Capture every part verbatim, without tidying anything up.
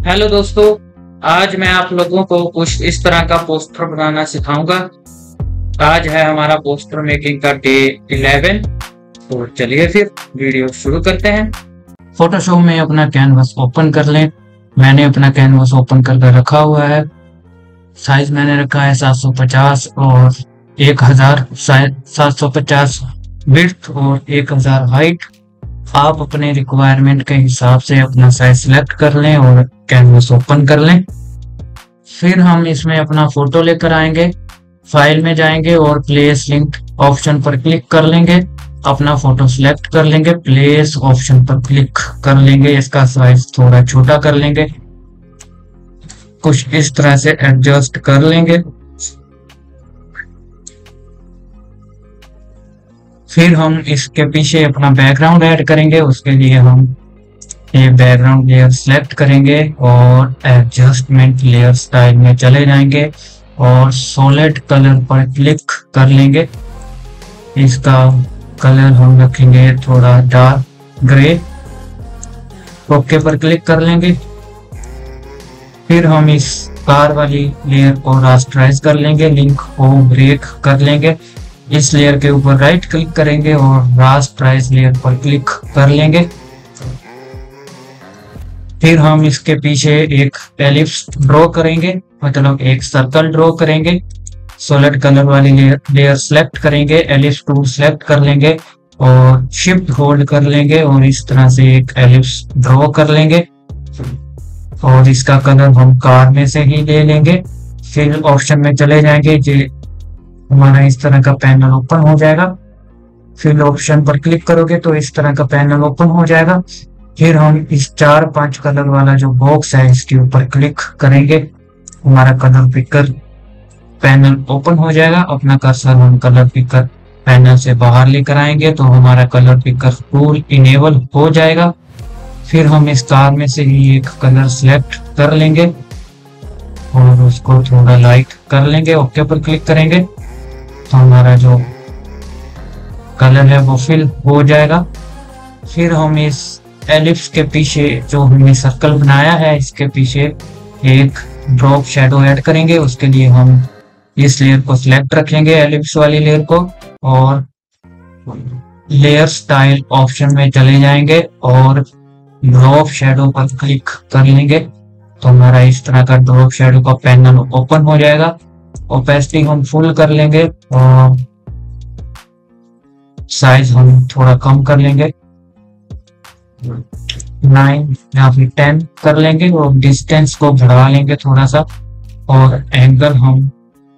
Hello दोस्तों, आज मैं आप लोगों को कुछ इस तरह का पोस्टर बनाना सिखाऊंगा। आज है हमारा पोस्टर मेकिंग का डे इलेवन। तो चलिए फिर वीडियो शुरू करते हैं। फोटोशॉप में अपना कैनवस ओपन कर लें। मैंने अपना कैनवस ओपन करके रखा हुआ है। साइज मैंने रखा है सात सौ पचास और एक हजार सात सौ पचास विड्थ और एक हजार हाइट। आप अपने रिक्वायरमेंट के हिसाब से अपना साइज सिलेक्ट कर लें और कैनवस ओपन कर लें। फिर हम इसमें अपना फोटो लेकर आएंगे, फाइल में जाएंगे और प्लेस लिंक ऑप्शन पर क्लिक कर लेंगे। अपना फोटो सिलेक्ट कर लेंगे, प्लेस ऑप्शन पर क्लिक कर लेंगे। इसका साइज थोड़ा छोटा कर लेंगे, कुछ इस तरह से एडजस्ट कर लेंगे। फिर हम इसके पीछे अपना बैकग्राउंड ऐड करेंगे। उसके लिए हम ये बैकग्राउंड लेयर सिलेक्ट करेंगे और एडजस्टमेंट लेयर स्टाइल में चले जाएंगे और सॉलिड कलर पर क्लिक कर लेंगे। इसका कलर हम रखेंगे थोड़ा डार्क ग्रे। ओके पर क्लिक कर लेंगे। फिर हम इस कार वाली लेयर को रास्टराइज कर लेंगे, लिंक को ब्रेक कर लेंगे। इस लेयर के ऊपर राइट क्लिक करेंगे और रास्टराइज लेयर पर क्लिक कर लेंगे। फिर हम इसके पीछे एक एलिप्स ड्रॉ करेंगे, मतलब एक सर्कल ड्रॉ करेंगे। सॉलिड कलर वाली लेयर लेयर सेलेक्ट करेंगे, एलिप्स टूल सेलेक्ट कर लेंगे और शिफ्ट होल्ड कर लेंगे और इस तरह से एक एलिप्स ड्रॉ कर लेंगे और इसका कलर हम कार में से ही ले लेंगे। फिर ऑप्शन में चले जाएंगे, जो हमारा इस तरह का पैनल ओपन हो जाएगा। फिर ऑप्शन पर क्लिक करोगे तो इस तरह का पैनल ओपन हो जाएगा। फिर हम इस चार पांच कलर वाला जो बॉक्स है इसके ऊपर क्लिक करेंगे, हमारा कलर पिकर पैनल ओपन हो जाएगा। अपना कर्सर हम कलर पिकर पैनल से बाहर लेकर आएंगे तो हमारा कलर पिकर टूल इनेबल हो जाएगा। फिर हम इस कार में से ही एक कलर सिलेक्ट कर लेंगे और उसको थोड़ा लाइट कर लेंगे। ओके पर क्लिक करेंगे तो हमारा जो कलर है वो फिल हो जाएगा। फिर हम इस एलिप्स के पीछे जो हमने सर्कल बनाया है इसके पीछे एक ड्रॉप शैडो ऐड करेंगे। उसके लिए हम इस लेयर को सिलेक्ट रखेंगे, एलिप्स वाली लेयर को, और लेयर स्टाइल ऑप्शन में चले जाएंगे और ड्रॉप शैडो पर क्लिक कर लेंगे तो हमारा इस तरह का ड्रॉप शैडो का पैनल ओपन हो जाएगा। ओपेसिटी हम फुल कर लेंगे और साइज हम थोड़ा कम कर लेंगे, नाइन या फिर टेन कर लेंगे और डिस्टेंस को बढ़ा लेंगे थोड़ा सा और एंगल हम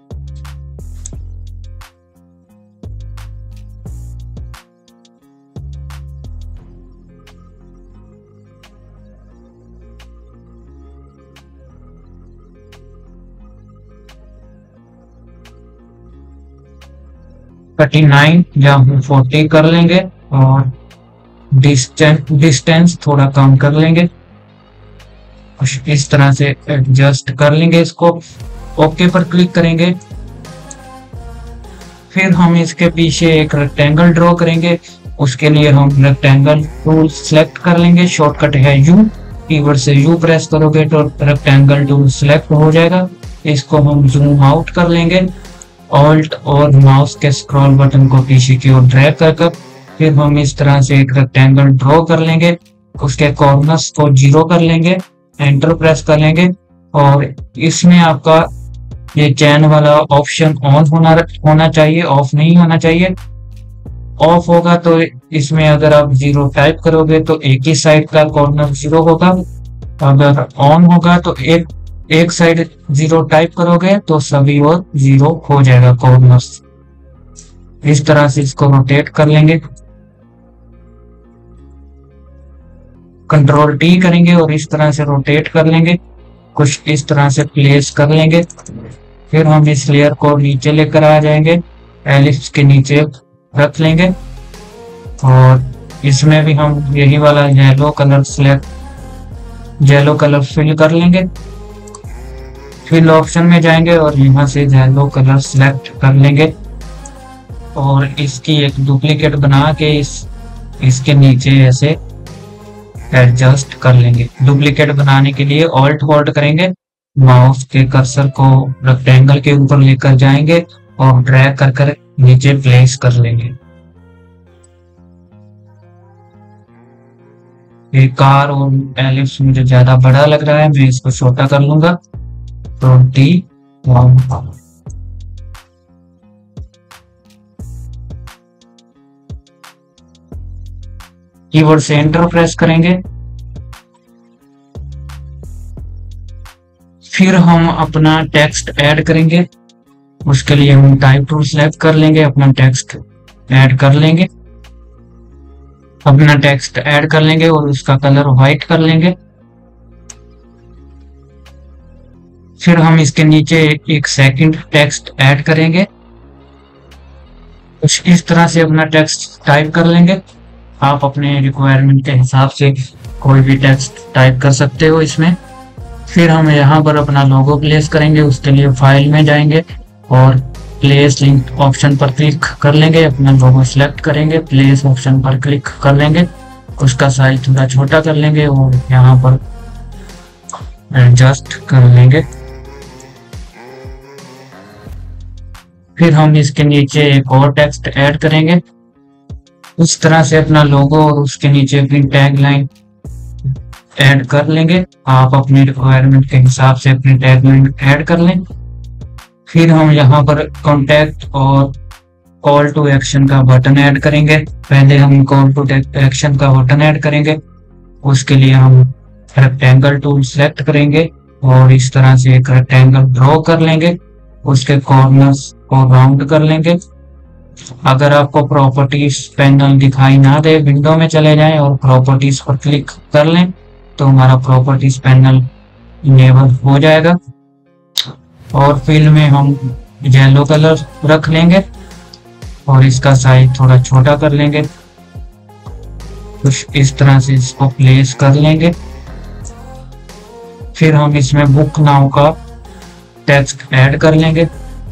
थर्टी नाइन या फोर्टी कर लेंगे और डिस्टेंस डिस्टेंस थोड़ा कम कर लेंगे। कुछ इस तरह से एडजस्ट कर लेंगे इसको। ओके पर क्लिक करेंगे। फिर हम इसके पीछे एक रेक्टेंगल ड्रॉ करेंगे। उसके लिए हम रेक्टेंगल टूल सेलेक्ट कर लेंगे, शॉर्टकट है यू। कीवर्ड से यू प्रेस करोगे तो रेक्टेंगल टूल सेलेक्ट हो जाएगा। इसको हम जूम आउट कर लेंगे, ऑल्ट और माउस के स्क्रॉल बटन को पीछे की ओर ड्रैग कर कर फिर हम इस तरह से एक रेक्टेंगल ड्रॉ कर लेंगे। उसके कॉर्नर्स को जीरो कर लेंगे, एंटर प्रेस कर लेंगे और इसमें आपका ये चैन वाला ऑप्शन ऑन होना होना चाहिए, ऑफ नहीं होना चाहिए। ऑफ होगा तो इसमें अगर आप जीरो टाइप करोगे तो एक ही साइड का कॉर्नर जीरो होगा। अगर ऑन होगा तो एक एक साइड जीरो टाइप करोगे तो सभी और जीरो हो जाएगा कॉर्नर्स। इस तरह से इसको रोटेट कर लेंगे, कंट्रोल टी करेंगे और इस तरह से रोटेट कर लेंगे। कुछ इस तरह से प्लेस कर लेंगे। फिर हम इस लेयर को नीचे लेकर आ जाएंगे, एलिप्स के नीचे रख लेंगे और इसमें भी हम यही वाला yellow colour select yellow colour fill कर लेंगे। फिल ऑप्शन में जाएंगे और यहाँ से येलो कलर सिलेक्ट कर लेंगे और इसकी एक डुप्लीकेट बना के इस इसके नीचे ऐसे एडजस्ट कर लेंगे। डुप्लीकेट बनाने के लिए ऑल्ट होल्ड करेंगे, माउस के कर्सर को रेक्टेंगल के ऊपर लेकर जाएंगे और ड्रैग कर कर नीचे प्लेस कर लेंगे। ये कार और एलिप्स मुझे ज्यादा बड़ा लग रहा है, मैं इसको छोटा कर लूंगा। तो डी वन कीबोर्ड से एंटर प्रेस करेंगे। फिर हम अपना टेक्स्ट ऐड करेंगे, उसके लिए हम टाइप टूल सेलेक्ट कर लेंगे, अपना टेक्स्ट ऐड कर लेंगे। अपना टेक्स्ट ऐड कर लेंगे और उसका कलर व्हाइट कर लेंगे। फिर हम इसके नीचे एक सेकंड टेक्स्ट ऐड करेंगे। कुछ इस तरह से अपना टेक्स्ट टाइप कर लेंगे। आप अपने रिक्वायरमेंट के हिसाब से कोई भी टेक्स्ट टाइप कर सकते हो इसमें। फिर हम यहाँ पर अपना लोगो प्लेस करेंगे, उसके लिए फाइल में जाएंगे और प्लेस लिंक ऑप्शन पर क्लिक कर लेंगे। अपना लोगो सिलेक्ट करेंगे, प्लेस ऑप्शन पर क्लिक कर लेंगे, उसका साइज थोड़ा छोटा कर लेंगे और यहाँ पर एडजस्ट कर लेंगे। फिर हम इसके नीचे एक और टेक्स्ट ऐड करेंगे। उस तरह से अपना लोगो और उसके नीचे अपनी टैग लाइन ऐड कर लेंगे। आप अपनी रिक्वायरमेंट के हिसाब से अपनी टैग लाइन ऐड कर लें। फिर हम यहाँ पर कॉन्टैक्ट और कॉल टू एक्शन का बटन ऐड करेंगे। पहले हम कॉल टू एक्शन का बटन ऐड करेंगे, उसके लिए हम रेक्टेंगल टूल सेलेक्ट करेंगे और इस तरह से एक रेक्टेंगल ड्रॉ कर लेंगे। उसके कॉर्नर्स को राउंड कर लेंगे। अगर आपको प्रॉपर्टीज पैनल दिखाई ना दे, विंडो में चले जाएं और प्रॉपर्टीज पर क्लिक कर लें तो हमारा प्रॉपर्टीज पैनल इनेबल हो जाएगा। और फिल में हम येलो कलर रख लेंगे और इसका साइज थोड़ा छोटा कर लेंगे। कुछ इस तरह से इसको प्लेस कर लेंगे। फिर हम इसमें बुक नाउ का टेक्स्ट ऐड कर लेंगे।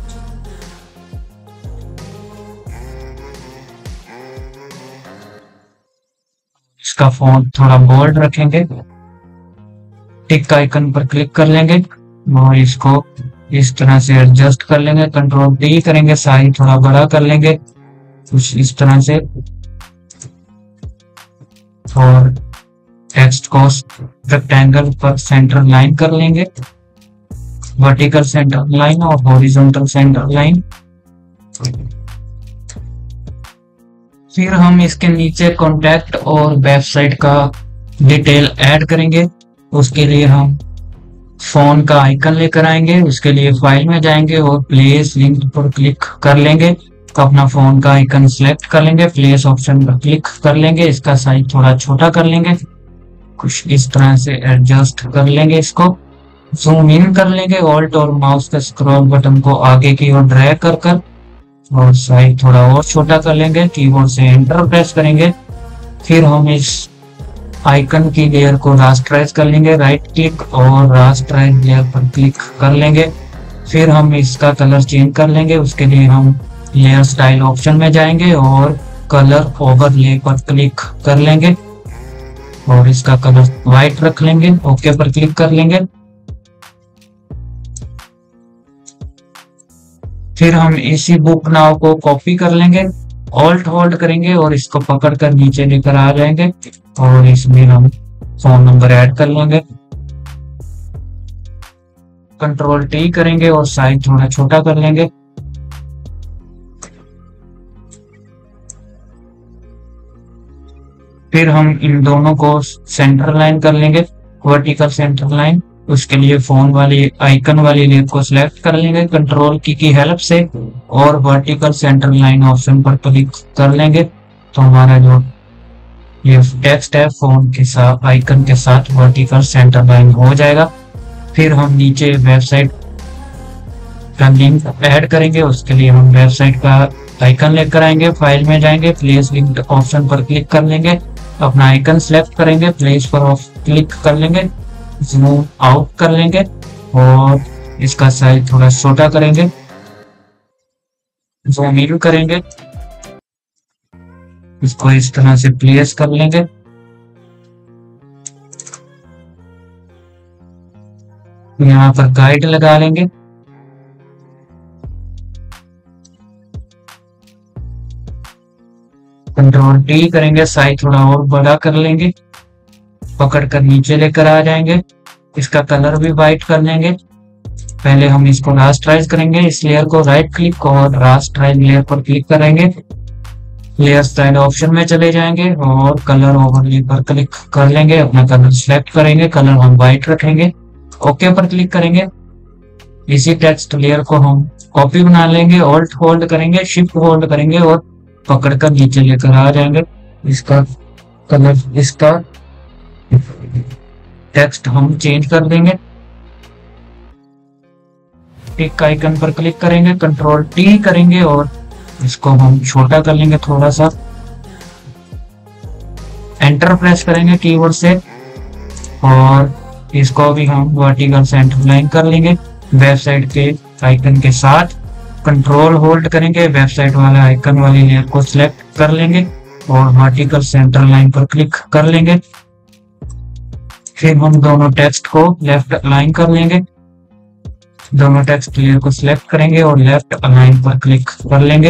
इसका फॉन्ट थोड़ा बोल्ड रखेंगे। टिक आइकन पर क्लिक कर लेंगे और इसको इस तरह से एडजस्ट कर लेंगे। कंट्रोल डी करेंगे, साइज थोड़ा बड़ा कर लेंगे कुछ इस तरह से। और टेक्स्ट को रेक्टेंगल पर सेंटर लाइन कर लेंगे, वर्टिकल सेंटर लाइन और हॉरिजॉन्टल सेंटर लाइन। फिर हम इसके नीचे कॉन्टैक्ट और वेबसाइट का डिटेल ऐड करेंगे। उसके लिए हम फोन का आइकन लेकर आएंगे, उसके लिए फाइल में जाएंगे और प्लेस लिंक पर क्लिक कर लेंगे। तो अपना फोन का आइकन सिलेक्ट कर लेंगे, प्लेस ऑप्शन पर क्लिक कर लेंगे, इसका साइज थोड़ा छोटा कर लेंगे, कुछ इस तरह से एडजस्ट कर लेंगे। इसको जूम इन कर लेंगे, ऑल्ट और माउस के स्क्रॉल बटन को आगे की ओर ड्रैग कर कर और साइज थोड़ा और छोटा कर लेंगे। कीबोर्ड से एंटर प्रेस करेंगे। फिर हम इस आइकन की लेयर को रास्टराइज कर लेंगे, राइट क्लिक और रास्टराइज लेयर पर क्लिक कर लेंगे। फिर हम इसका कलर चेंज कर लेंगे, उसके लिए हम लेयर स्टाइल ऑप्शन में जाएंगे और कलर ओवरले पर क्लिक कर लेंगे और इसका कलर व्हाइट रख लेंगे। ओके पर क्लिक कर लेंगे। फिर हम इसी बुक नाउ को कॉपी कर लेंगे, ऑल्ट होल्ड करेंगे और इसको पकड़ कर नीचे लेकर आ जाएंगे और इसमें हम फोन नंबर ऐड कर लेंगे। कंट्रोल टी करेंगे और साइज थोड़ा छोटा कर लेंगे। फिर हम इन दोनों को सेंटर लाइन कर लेंगे, वर्टिकल सेंटर लाइन। उसके लिए फोन वाली आइकन वाली लेयर को सिलेक्ट कर लेंगे कंट्रोल की की हेल्प से और वर्टिकल सेंटर लाइन ऑप्शन पर क्लिक कर लेंगे। तो हमारा जो ये टेक्स्ट है फोन के साथ आइकन के साथ वर्टिकल सेंटर लाइन हो जाएगा। फिर हम नीचे वेबसाइट का लिंक ऐड करेंगे, उसके लिए हम वेबसाइट का आइकन लेकर आएंगे, फाइल में जाएंगे, प्लेस लिंक ऑप्शन पर क्लिक कर लेंगे, अपना आइकन सेलेक्ट करेंगे, प्लेस पर क्लिक कर लेंगे, जूम आउट कर लेंगे और इसका साइज थोड़ा छोटा करेंगे, जूम इन करेंगे, इसको इस तरह से प्लेस कर लेंगे। यहाँ पर गाइड लगा लेंगे। कंट्रोल टी करेंगे, साइज थोड़ा और बड़ा कर लेंगे, पकड़ कर नीचे लेकर आ जाएंगे। इसका कलर भी वाइट कर लेंगे। पहले हम इसको रास्टराइज करेंगे, इस लेयर को राइट क्लिक और रास्टराइज लेयर पर क्लिक करेंगे। लेयर स्टाइल ऑप्शन में चले जाएंगे और कलर ओवरले पर क्लिक कर लेंगे। अपना कलर सिलेक्ट करेंगे, कलर हम व्हाइट रखेंगे। ओके पर क्लिक करेंगे। इसी टेक्स्ट लेयर को हम कॉपी बना लेंगे, ऑल्ट होल्ड करेंगे, शिफ्ट होल्ड करेंगे और पकड़कर नीचे लेकर आ जाएंगे। इसका कलर, इसका टेक्स्ट हम चेंज कर देंगे। टिक आइकन पर क्लिक करेंगे, कंट्रोल टी करेंगे और इसको हम छोटा कर लेंगे थोड़ा सा। एंटर प्रेस करेंगे कीबोर्ड से और इसको भी हम वर्टिकल सेंटर लाइन कर लेंगे वेबसाइट के आइकन के साथ। कंट्रोल होल्ड करेंगे, वेबसाइट वाले आइकन वाली लेयर को सिलेक्ट कर लेंगे और वर्टिकल सेंटर लाइन पर क्लिक कर लेंगे। फिर हम दोनों टेक्स्ट को लेफ्ट अलाइन कर लेंगे। दोनों टेक्स्ट लेयर को सिलेक्ट करेंगे और लेफ्ट अलाइन पर क्लिक कर लेंगे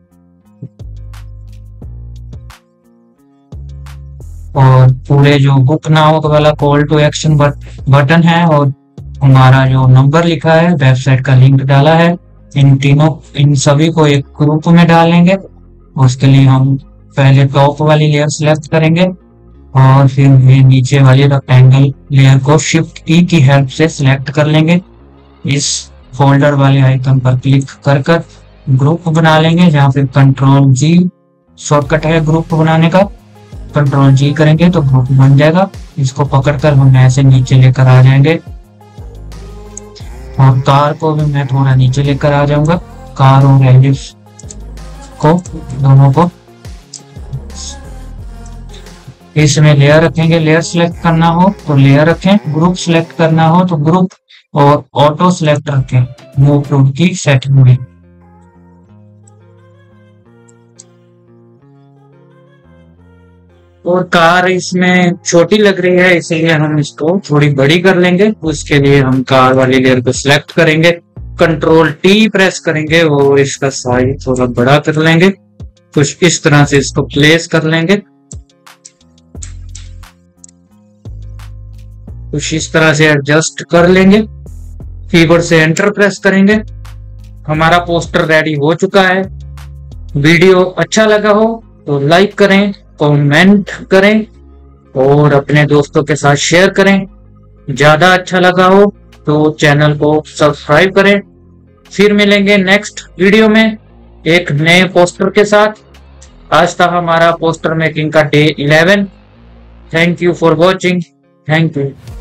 और पूरे जो बुक नाउ वाला कॉल टू एक्शन बटन है और हमारा जो नंबर लिखा है, वेबसाइट का लिंक डाला है, इन तीनों इन सभी को एक ग्रुप में डालेंगे। उसके लिए हम पहले टॉप वाली लेयर सिलेक्ट करेंगे और फिर ये नीचे वाली रेक्टेंगल लेयर को शिफ्ट की की हेल्प से सिलेक्ट कर लेंगे। इस फोल्डर वाले आइकन पर क्लिक कर कर ग्रुप बना लेंगे, जहाँ पे कंट्रोल जी शॉर्टकट है ग्रुप बनाने का। कंट्रोल जी करेंगे तो ग्रुप बन जाएगा। इसको पकड़कर हम ऐसे नीचे लेकर आ जाएंगे और कार को भी मैं थोड़ा नीचे लेकर आ जाऊंगा। कार और एलिप्स को दोनों को इसमें लेयर रखेंगे। लेयर सिलेक्ट करना हो तो लेयर रखें, ग्रुप सिलेक्ट करना हो तो ग्रुप और ऑटो सिलेक्ट रखें मूव टू की सेटिंग में। और कार इसमें छोटी लग रही है, इसीलिए हम इसको थोड़ी बड़ी कर लेंगे। उसके लिए हम कार वाली लेयर को सिलेक्ट करेंगे, कंट्रोल टी प्रेस करेंगे और इसका साइज थोड़ा बड़ा कर लेंगे। कुछ इस तरह से इसको प्लेस कर लेंगे, कुछ इस तरह से एडजस्ट कर लेंगे। कीबोर्ड से एंटर प्रेस करेंगे। हमारा पोस्टर रेडी हो चुका है। वीडियो अच्छा लगा हो तो लाइक करें, कमेंट करें और अपने दोस्तों के साथ शेयर करें। ज्यादा अच्छा लगा हो तो चैनल को सब्सक्राइब करें। फिर मिलेंगे नेक्स्ट वीडियो में एक नए पोस्टर के साथ। आज था हमारा पोस्टर मेकिंग का day eleven. Thank you for watching. Thank you.